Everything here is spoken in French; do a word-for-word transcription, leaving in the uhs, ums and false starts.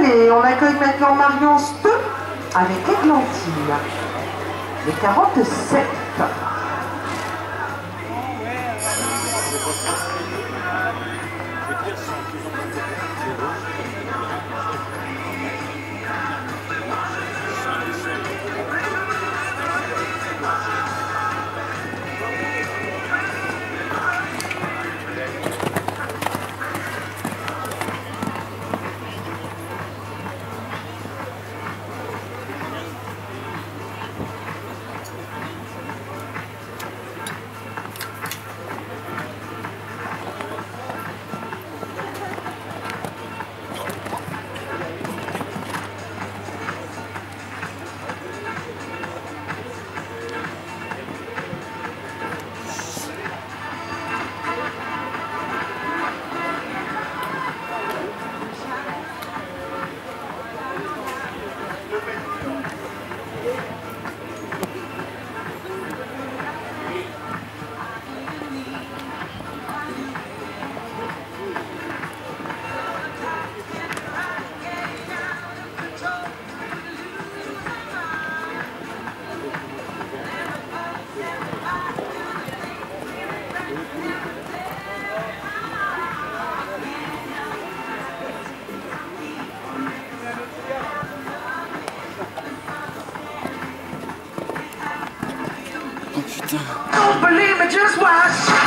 Et on accueille maintenant Marion Steu avec Églantine. Les quarante-sept. Oh putain. Don't believe me, just watch.